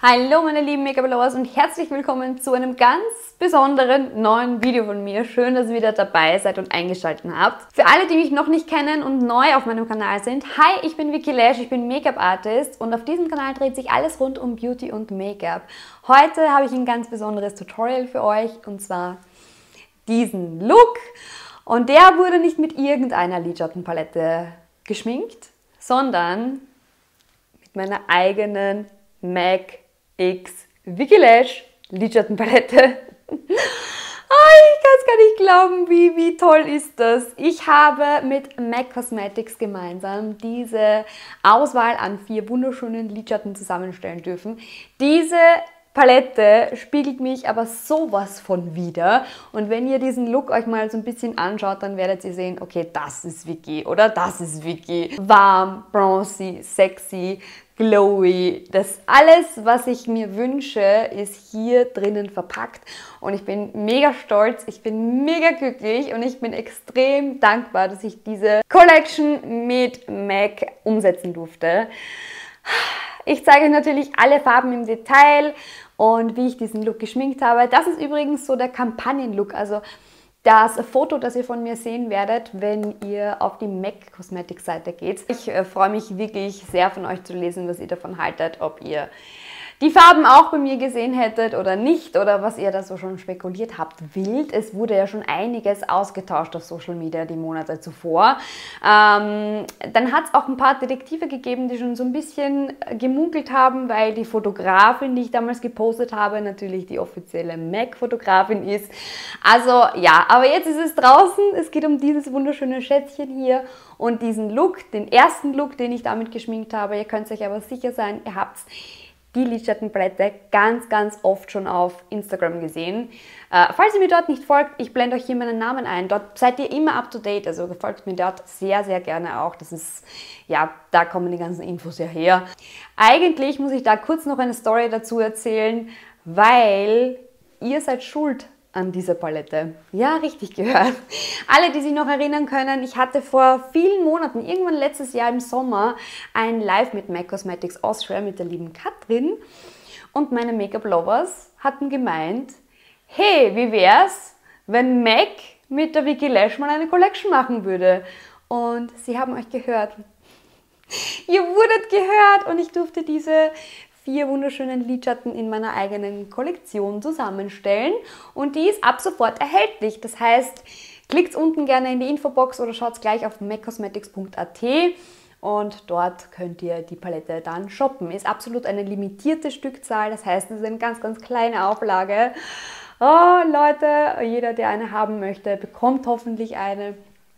Hallo meine lieben Make-up-Lovers und herzlich willkommen zu einem ganz besonderen neuen Video von mir. Schön, dass ihr wieder dabei seid und eingeschaltet habt. Für alle, die mich noch nicht kennen und neu auf meinem Kanal sind, hi, ich bin Vicky Lash, ich bin Make-up-Artist und auf diesem Kanal dreht sich alles rund um Beauty und Make-up. Heute habe ich ein ganz besonderes Tutorial für euch und zwar diesen Look. Und der wurde nicht mit irgendeiner Lidschattenpalette geschminkt, sondern mit meiner eigenen MAC X Vicky Lash Lidschattenpalette. Ich kann es gar nicht glauben, wie toll ist das. Ich habe mit MAC Cosmetics gemeinsam diese Auswahl an 4 wunderschönen Lidschatten zusammenstellen dürfen. Diese Palette spiegelt mich aber sowas von wider. Und wenn ihr diesen Look euch mal so ein bisschen anschaut, dann werdet ihr sehen, okay, das ist Vicky oder das ist Vicky. Warm, bronzy, sexy, glowy. Das alles, was ich mir wünsche, ist hier drinnen verpackt. Und ich bin mega stolz, ich bin mega glücklich und ich bin extrem dankbar, dass ich diese Collection mit MAC umsetzen durfte. Ich zeige euch natürlich alle Farben im Detail und wie ich diesen Look geschminkt habe. Das ist übrigens so der Kampagnenlook, also das Foto, das ihr von mir sehen werdet, wenn ihr auf die MAC Cosmetics Seite geht. Ich freue mich wirklich sehr von euch zu lesen, was ihr davon haltet, ob ihr die Farben auch bei mir gesehen hättet oder nicht oder was ihr da so schon spekuliert habt. Wild, es wurde ja schon einiges ausgetauscht auf Social Media die Monate zuvor. Dann hat es auch ein paar Detektive gegeben, die schon so ein bisschen gemunkelt haben, weil die Fotografin, die ich damals gepostet habe, natürlich die offizielle MAC-Fotografin ist. Also ja, aber jetzt ist es draußen. Es geht um dieses wunderschöne Schätzchen hier und diesen Look, den ersten Look, den ich damit geschminkt habe. Ihr könnt euch aber sicher sein, ihr habt die Lidschattenpalette ganz oft schon auf Instagram gesehen. Falls ihr mir dort nicht folgt, ich blende euch hier meinen Namen ein. Dort seid ihr immer up to date, also folgt mir dort sehr gerne auch. Das ist, ja, da kommen die ganzen Infos ja her. Eigentlich muss ich da kurz noch eine Story dazu erzählen, weil ihr seid schuld an dieser Palette. Ja, richtig gehört. Alle, die sich noch erinnern können, ich hatte vor vielen Monaten, irgendwann letztes Jahr im Sommer, ein Live mit MAC Cosmetics Austria mit der lieben Katrin und meine Make-up-Lovers hatten gemeint, hey, wie wär's, wenn MAC mit der Vicky Lash mal eine Collection machen würde? Und sie haben euch gehört. Ihr wurdet gehört und ich durfte diese 4 wunderschönen Lidschatten in meiner eigenen Kollektion zusammenstellen und die ist ab sofort erhältlich. Das heißt, klickt unten gerne in die Infobox oder schaut gleich auf maccosmetics.at und dort könnt ihr die Palette dann shoppen. Ist absolut eine limitierte Stückzahl, das heißt, es ist eine ganz kleine Auflage. Oh Leute, jeder, der eine haben möchte, bekommt hoffentlich eine.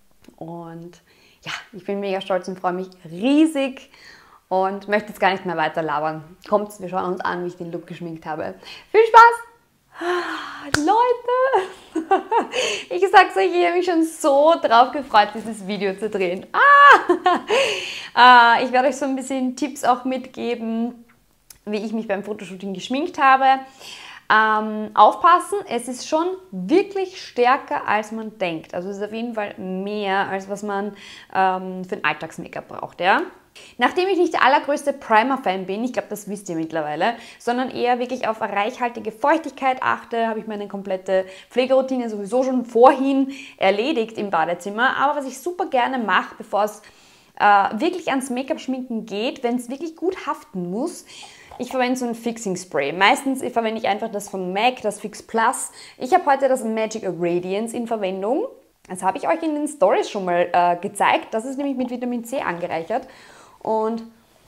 Und ja, ich bin mega stolz und freue mich riesig. Und möchte jetzt gar nicht mehr weiter labern. Kommt, wir schauen uns an, wie ich den Look geschminkt habe. Viel Spaß! Leute! Ich sag's euch, ich habe mich schon so drauf gefreut, dieses Video zu drehen. Ich werde euch so ein bisschen Tipps auch mitgeben, wie ich mich beim Fotoshooting geschminkt habe. Aufpassen, es ist schon wirklich stärker, als man denkt. Also es ist auf jeden Fall mehr, als was man für ein Alltags-Make-up braucht, ja? Nachdem ich nicht der allergrößte Primer-Fan bin, ich glaube, das wisst ihr mittlerweile, sondern eher wirklich auf reichhaltige Feuchtigkeit achte, habe ich meine komplette Pflegeroutine sowieso schon vorhin erledigt im Badezimmer. Aber was ich super gerne mache, bevor es wirklich ans Make-up-Schminken geht, wenn es wirklich gut haften muss, ich verwende so ein Fixing Spray. Meistens verwende ich einfach das von MAC, das Fix Plus. Ich habe heute das Magic Radiance in Verwendung. Das habe ich euch in den Stories schon mal gezeigt. Das ist nämlich mit Vitamin C angereichert. Und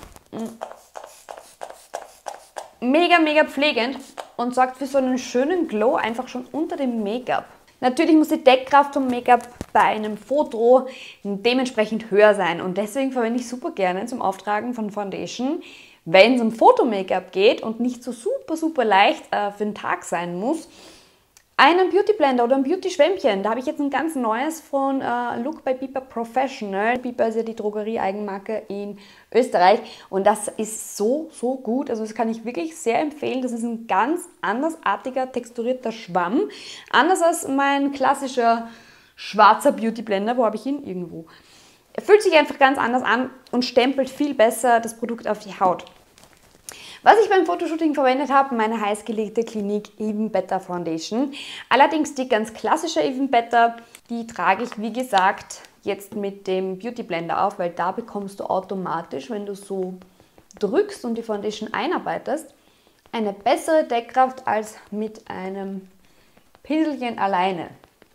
mega pflegend und sorgt für so einen schönen Glow einfach schon unter dem Make-up. Natürlich muss die Deckkraft vom Make-up bei einem Foto dementsprechend höher sein und deswegen verwende ich super gerne zum Auftragen von Foundation, wenn es um Foto-Make-up geht und nicht so super leicht für den Tag sein muss, einen Beauty Blender oder ein Beauty Schwämmchen. Da habe ich jetzt ein ganz neues von Look by Biba Professional. Biba ist ja die Drogerie-Eigenmarke in Österreich und das ist so gut. Also das kann ich wirklich sehr empfehlen. Das ist ein ganz andersartiger, texturierter Schwamm. Anders als mein klassischer schwarzer Beauty Blender. Wo habe ich ihn? Irgendwo. Er fühlt sich einfach ganz anders an und stempelt viel besser das Produkt auf die Haut. Was ich beim Fotoshooting verwendet habe, meine heißgelegte Clinique Even Better Foundation. Allerdings die ganz klassische Even Better, die trage ich wie gesagt jetzt mit dem Beauty Blender auf, weil da bekommst du automatisch, wenn du so drückst und die Foundation einarbeitest, eine bessere Deckkraft als mit einem Pinselchen alleine.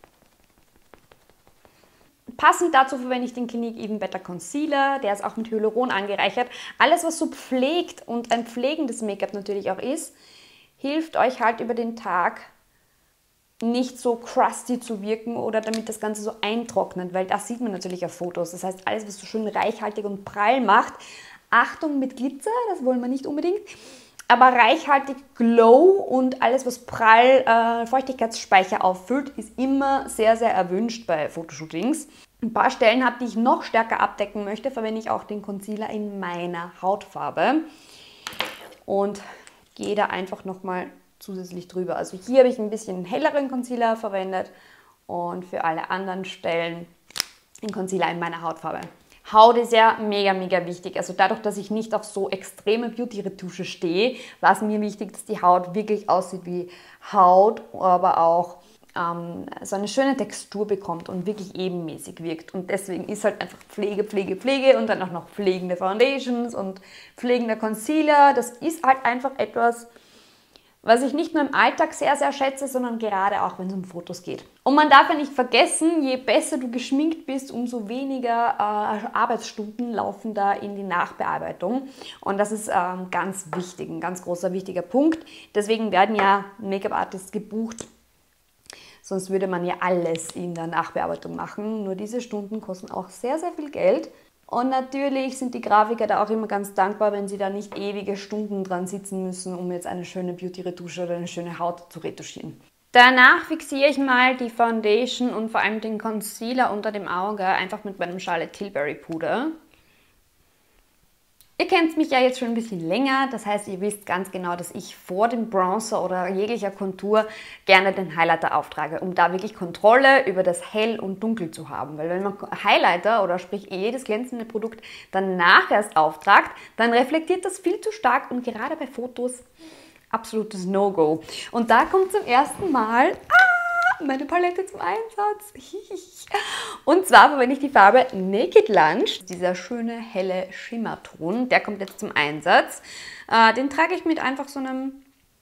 Passend dazu verwende ich den Clinique Even Better Concealer, der ist auch mit Hyaluron angereichert. Alles, was so pflegt und ein pflegendes Make-up natürlich auch ist, hilft euch halt über den Tag nicht so crusty zu wirken oder damit das Ganze so eintrocknet, weil das sieht man natürlich auf Fotos. Das heißt, alles, was so schön reichhaltig und prall macht, Achtung mit Glitzer, das wollen wir nicht unbedingt, aber reichhaltig Glow und alles, was prall Feuchtigkeitsspeicher auffüllt, ist immer sehr, sehr erwünscht bei Fotoshootings. Ein paar Stellen habe, die ich noch stärker abdecken möchte, verwende ich auch den Concealer in meiner Hautfarbe und gehe da einfach nochmal zusätzlich drüber. Also hier habe ich ein bisschen helleren Concealer verwendet und für alle anderen Stellen den Concealer in meiner Hautfarbe. Haut ist ja mega, mega wichtig. Also dadurch, dass ich nicht auf so extreme Beauty-Retusche stehe, war es mir wichtig, dass die Haut wirklich aussieht wie Haut, aber auch so eine schöne Textur bekommt und wirklich ebenmäßig wirkt. Und deswegen ist halt einfach Pflege, Pflege, Pflege und dann auch noch pflegende Foundations und pflegender Concealer. Das ist halt einfach etwas, was ich nicht nur im Alltag sehr, sehr schätze, sondern gerade auch, wenn es um Fotos geht. Und man darf ja nicht vergessen, je besser du geschminkt bist, umso weniger Arbeitsstunden laufen da in die Nachbearbeitung. Und das ist ganz wichtig, ein ganz großer, wichtiger Punkt. Deswegen werden ja Make-up-Artists gebucht. Sonst würde man ja alles in der Nachbearbeitung machen. Nur diese Stunden kosten auch sehr, sehr viel Geld. Und natürlich sind die Grafiker da auch immer ganz dankbar, wenn sie da nicht ewige Stunden dran sitzen müssen, um jetzt eine schöne Beauty-Retusche oder eine schöne Haut zu retuschieren. Danach fixiere ich mal die Foundation und vor allem den Concealer unter dem Auge einfach mit meinem Charlotte Tilbury Puder. Ihr kennt mich ja jetzt schon ein bisschen länger, das heißt, ihr wisst ganz genau, dass ich vor dem Bronzer oder jeglicher Kontur gerne den Highlighter auftrage, um da wirklich Kontrolle über das Hell und Dunkel zu haben. Weil wenn man Highlighter oder sprich jedes glänzende Produkt danach erst auftragt, dann reflektiert das viel zu stark und gerade bei Fotos absolutes No-Go. Und da kommt zum ersten Mal meine Palette zum Einsatz. Und zwar verwende ich die Farbe Naked Lunch. Dieser schöne helle Schimmerton, der kommt jetzt zum Einsatz. Den trage ich mit einfach so einem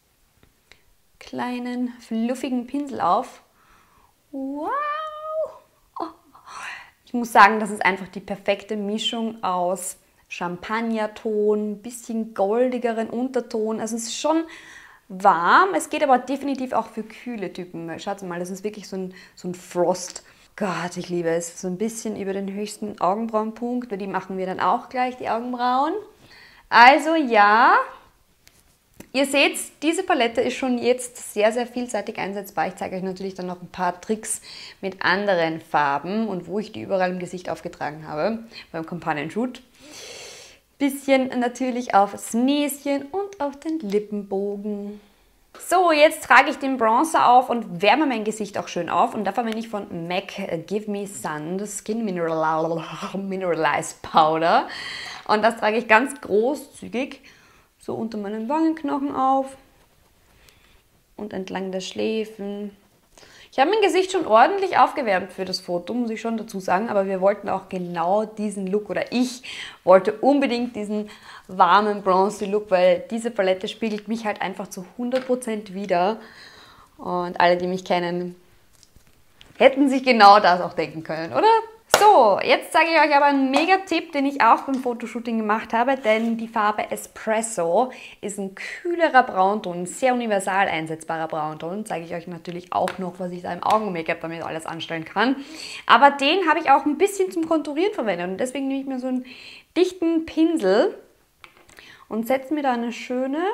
kleinen, fluffigen Pinsel auf. Wow! Oh. Ich muss sagen, das ist einfach die perfekte Mischung aus Champagnerton, bisschen goldigeren Unterton. Also es ist schon warm, es geht aber definitiv auch für kühle Typen. Schaut mal, das ist wirklich so ein Frost. Gott, ich liebe es. So ein bisschen über den höchsten Augenbrauenpunkt, weil die machen wir dann auch gleich, die Augenbrauen. Also ja, ihr seht, diese Palette ist schon jetzt sehr, sehr vielseitig einsetzbar. Ich zeige euch natürlich dann noch ein paar Tricks mit anderen Farben und wo ich die überall im Gesicht aufgetragen habe beim Companion Shoot. Bisschen natürlich aufs Näschen und auf den Lippenbogen. So, jetzt trage ich den Bronzer auf und wärme mein Gesicht auch schön auf. Und da verwende ich von MAC Give Me Sun das Skin Mineralized Powder. Und das trage ich ganz großzügig so unter meinen Wangenknochen auf und entlang der Schläfen. Ich habe mein Gesicht schon ordentlich aufgewärmt für das Foto, muss ich schon dazu sagen, aber wir wollten auch genau diesen Look, oder ich wollte unbedingt diesen warmen Bronzy-Look, weil diese Palette spiegelt mich halt einfach zu 100% wider. Und alle, die mich kennen, hätten sich genau das auch denken können, oder? So, jetzt zeige ich euch aber einen Mega-Tipp, den ich auch beim Fotoshooting gemacht habe, denn die Farbe Espresso ist ein kühlerer Braunton, ein sehr universal einsetzbarer Braunton. Zeige ich euch natürlich auch noch, was ich da im Augen-Make-up damit alles anstellen kann. Aber den habe ich auch ein bisschen zum Konturieren verwendet und deswegen nehme ich mir so einen dichten Pinsel und setze mir da eine schöne,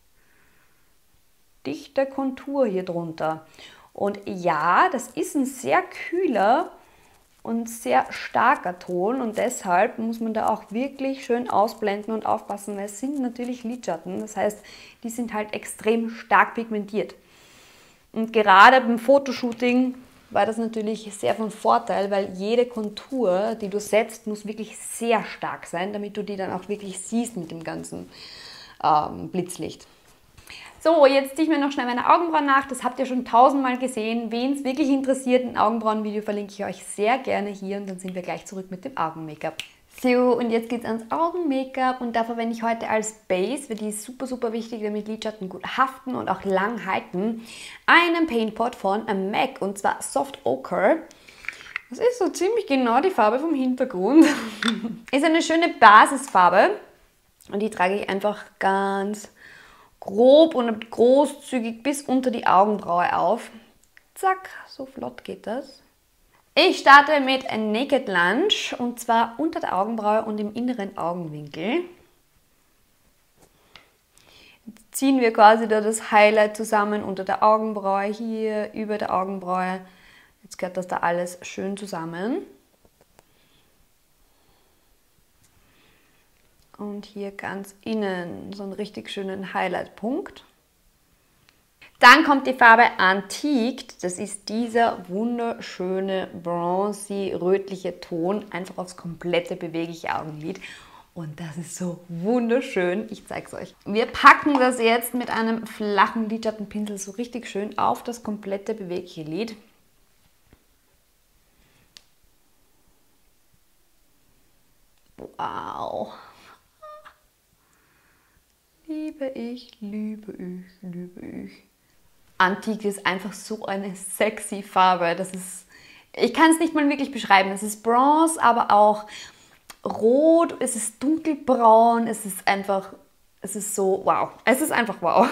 dichte Kontur hier drunter. Und ja, das ist ein sehr kühler und sehr starker Ton und deshalb muss man da auch wirklich schön ausblenden und aufpassen, weil es sind natürlich Lidschatten, das heißt, die sind halt extrem stark pigmentiert. Und gerade beim Fotoshooting war das natürlich sehr von Vorteil, weil jede Kontur, die du setzt, muss wirklich sehr stark sein, damit du die dann auch wirklich siehst mit dem ganzen Blitzlicht. So, jetzt ziehe ich mir noch schnell meine Augenbrauen nach. Das habt ihr schon tausendmal gesehen. Wen es wirklich interessiert, ein Augenbrauenvideo verlinke ich euch sehr gerne hier. Und dann sind wir gleich zurück mit dem Augen-Make-up. So, und jetzt geht es ans Augen-Make-up. Und da verwende ich heute als Base, weil die ist super, super wichtig, damit Lidschatten gut haften und auch lang halten, einen Paintpot von MAC. Und zwar Soft Ochre. Das ist so ziemlich genau die Farbe vom Hintergrund. Ist eine schöne Basisfarbe. Und die trage ich einfach ganz grob und großzügig bis unter die Augenbraue auf. Zack, so flott geht das. Ich starte mit Naked Lunge und zwar unter der Augenbraue und im inneren Augenwinkel. Jetzt ziehen wir quasi da das Highlight zusammen unter der Augenbraue, hier über der Augenbraue. Jetzt gehört das da alles schön zusammen. Und hier ganz innen so einen richtig schönen Highlight-Punkt. Dann kommt die Farbe Antique. Das ist dieser wunderschöne bronzy-rötliche Ton. Einfach aufs komplette bewegliche Augenlid. Und das ist so wunderschön. Ich zeige es euch. Wir packen das jetzt mit einem flachen Lidschattenpinsel so richtig schön auf das komplette bewegliche Lid. Wow. Liebe ich, liebe ich, liebe ich. Antique ist einfach so eine sexy Farbe. Das ist, ich kann es nicht mal wirklich beschreiben. Es ist Bronze, aber auch rot. Es ist dunkelbraun. Es ist einfach, es ist so wow. Es ist einfach wow.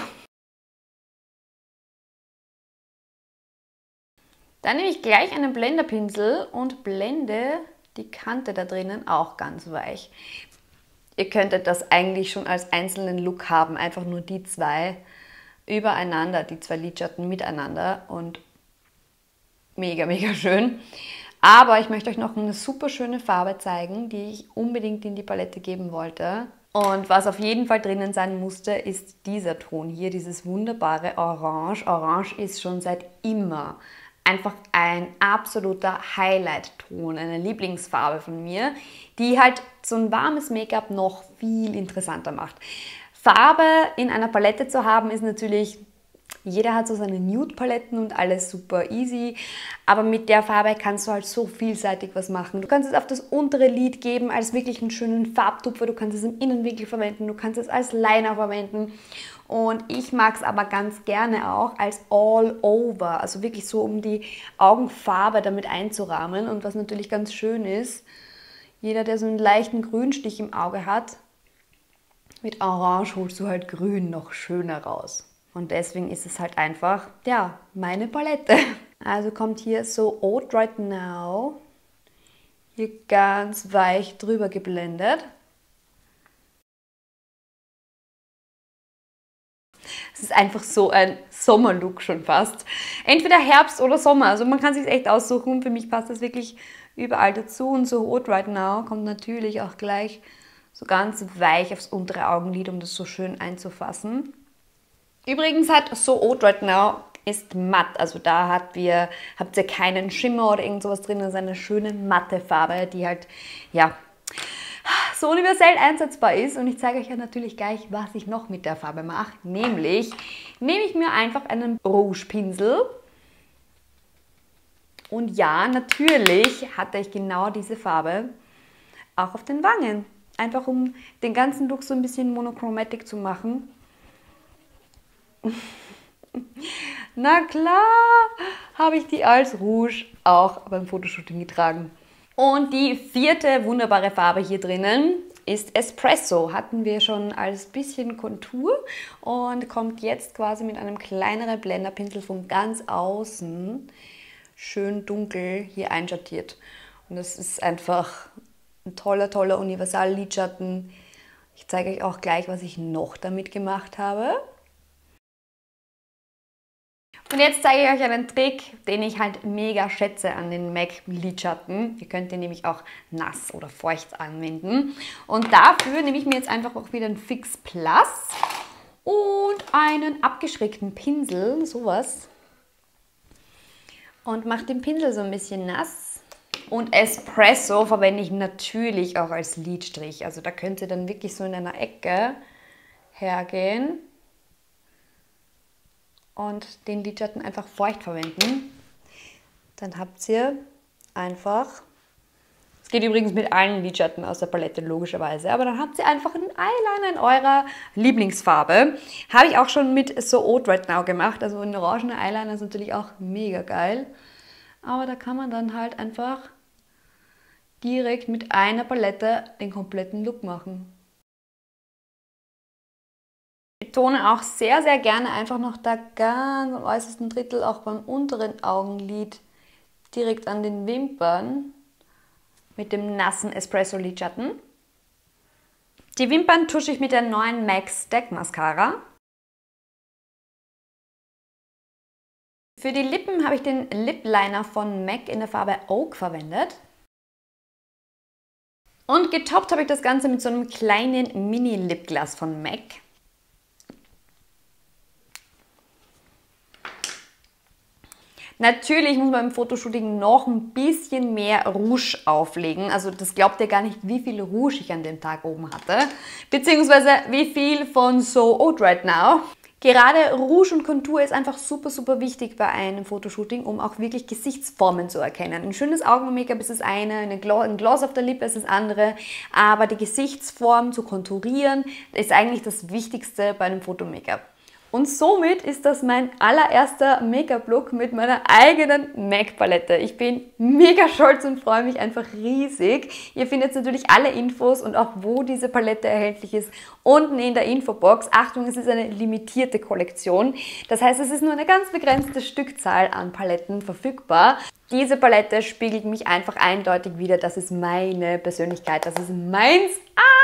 Dann nehme ich gleich einen Blenderpinsel und blende die Kante da drinnen auch ganz weich. Ihr könntet das eigentlich schon als einzelnen Look haben, einfach nur die zwei übereinander, die zwei Lidschatten miteinander und mega, mega schön. Aber ich möchte euch noch eine super schöne Farbe zeigen, die ich unbedingt in die Palette geben wollte. Und was auf jeden Fall drinnen sein musste, ist dieser Ton hier, dieses wunderbare Orange. Orange ist schon seit immer einfach ein absoluter Highlight-Ton, eine Lieblingsfarbe von mir, die halt so ein warmes Make-up noch viel interessanter macht. Farbe in einer Palette zu haben ist natürlich, jeder hat so seine Nude-Paletten und alles super easy, aber mit der Farbe kannst du halt so vielseitig was machen. Du kannst es auf das untere Lid geben als wirklich einen schönen Farbtupfer, du kannst es im Innenwinkel verwenden, du kannst es als Liner verwenden. Und ich mag es aber ganz gerne auch als All-Over, also wirklich so, um die Augenfarbe damit einzurahmen. Und was natürlich ganz schön ist, jeder, der so einen leichten Grünstich im Auge hat, mit Orange holst du halt Grün noch schöner raus. Und deswegen ist es halt einfach, ja, meine Palette. Also kommt hier so Oat Right Now, hier ganz weich drüber geblendet. Es ist einfach so ein Sommerlook schon fast. Entweder Herbst oder Sommer, also man kann es sich echt aussuchen. Für mich passt das wirklich überall dazu. Und so Oat Right Now kommt natürlich auch gleich so ganz weich aufs untere Augenlid, um das so schön einzufassen. Übrigens hat So Oat Right Now ist matt, also da habt ihr keinen Schimmer oder irgend sowas drin. Das ist eine schöne matte Farbe, die halt, ja, so universell einsetzbar ist. Und ich zeige euch ja natürlich gleich, was ich noch mit der Farbe mache. Nämlich nehme ich mir einfach einen Rouge-Pinsel. Und ja, natürlich hatte ich genau diese Farbe auch auf den Wangen. Einfach um den ganzen Look so ein bisschen monochromatic zu machen. Na klar, habe ich die als Rouge auch beim Fotoshooting getragen. Und die vierte wunderbare Farbe hier drinnen ist Espresso. Hatten wir schon als bisschen Kontur und kommt jetzt quasi mit einem kleineren Blenderpinsel von ganz außen schön dunkel hier einschattiert. Und das ist einfach ein toller, toller Universal-Lidschatten. Ich zeige euch auch gleich, was ich noch damit gemacht habe. Und jetzt zeige ich euch einen Trick, den ich halt mega schätze an den MAC Lidschatten. Ihr könnt den nämlich auch nass oder feucht anwenden. Und dafür nehme ich mir jetzt einfach auch wieder einen Fix Plus und einen abgeschrägten Pinsel, sowas. Und mache den Pinsel so ein bisschen nass. Und Espresso verwende ich natürlich auch als Lidstrich. Also da könnt ihr dann wirklich so in einer Ecke hergehen und den Lidschatten einfach feucht verwenden. Dann habt ihr einfach, es geht übrigens mit allen Lidschatten aus der Palette logischerweise, aber dann habt ihr einfach einen Eyeliner in eurer Lieblingsfarbe. Habe ich auch schon mit So Oud Right Now gemacht, also ein orangener Eyeliner ist natürlich auch mega geil. Aber da kann man dann halt einfach direkt mit einer Palette den kompletten Look machen. Ich betone auch sehr, sehr gerne einfach noch da ganz am äußersten Drittel, auch beim unteren Augenlid, direkt an den Wimpern mit dem nassen Espresso Lidschatten. Die Wimpern tusche ich mit der neuen MAC Stack Mascara. Für die Lippen habe ich den Lip Liner von MAC in der Farbe Oak verwendet. Und getoppt habe ich das Ganze mit so einem kleinen Mini-Lipgloss von MAC. Natürlich muss man im Fotoshooting noch ein bisschen mehr Rouge auflegen. Also das glaubt ihr gar nicht, wie viel Rouge ich an dem Tag oben hatte. Beziehungsweise wie viel von So Oud Right Now. Gerade Rouge und Kontur ist einfach super, super wichtig bei einem Fotoshooting, um auch wirklich Gesichtsformen zu erkennen. Ein schönes Augen-Make-up ist das eine, ein Gloss auf der Lippe ist das andere, aber die Gesichtsform zu konturieren ist eigentlich das Wichtigste bei einem Foto-Make-up. Und somit ist das mein allererster Make-up-Look mit meiner eigenen MAC-Palette. Ich bin mega stolz und freue mich einfach riesig. Ihr findet natürlich alle Infos und auch wo diese Palette erhältlich ist unten in der Infobox. Achtung, es ist eine limitierte Kollektion. Das heißt, es ist nur eine ganz begrenzte Stückzahl an Paletten verfügbar. Diese Palette spiegelt mich einfach eindeutig wider. Das ist meine Persönlichkeit, das ist meins.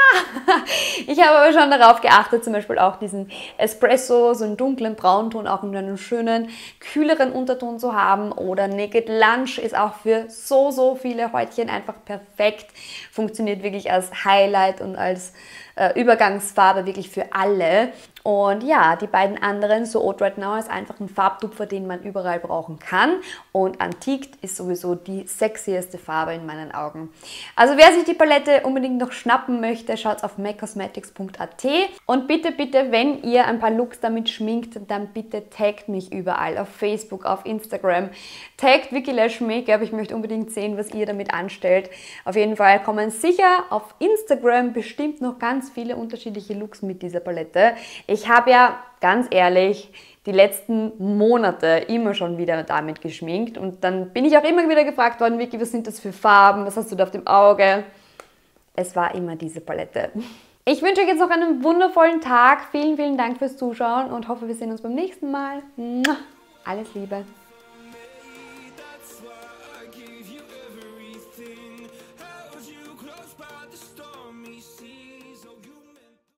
Ich habe aber schon darauf geachtet, zum Beispiel auch diesen Espresso, so einen dunklen Braunton, auch in einem schönen, kühleren Unterton zu haben. Oder Naked Lunch ist auch für so viele Häutchen einfach perfekt. Funktioniert wirklich als Highlight und als Übergangsfarbe wirklich für alle. Und ja, die beiden anderen, So Oud Right Now ist einfach ein Farbtupfer, den man überall brauchen kann. Und Antique ist sowieso die sexieste Farbe in meinen Augen. Also wer sich die Palette unbedingt noch schnappen möchte, schaut auf maccosmetics.at. Und bitte, bitte, wenn ihr ein paar Looks damit schminkt, dann bitte taggt mich überall. Auf Facebook, auf Instagram. Taggt Vicky-Lash Makeup. Ich möchte unbedingt sehen, was ihr damit anstellt. Auf jeden Fall kommen sicher auf Instagram bestimmt noch ganz viele unterschiedliche Looks mit dieser Palette. Ich habe ja, ganz ehrlich, die letzten Monate immer schon wieder damit geschminkt und dann bin ich auch immer wieder gefragt worden, Vicky, was sind das für Farben, was hast du da auf dem Auge? Es war immer diese Palette. Ich wünsche euch jetzt noch einen wundervollen Tag. Vielen, vielen Dank fürs Zuschauen und hoffe, wir sehen uns beim nächsten Mal. Alles Liebe.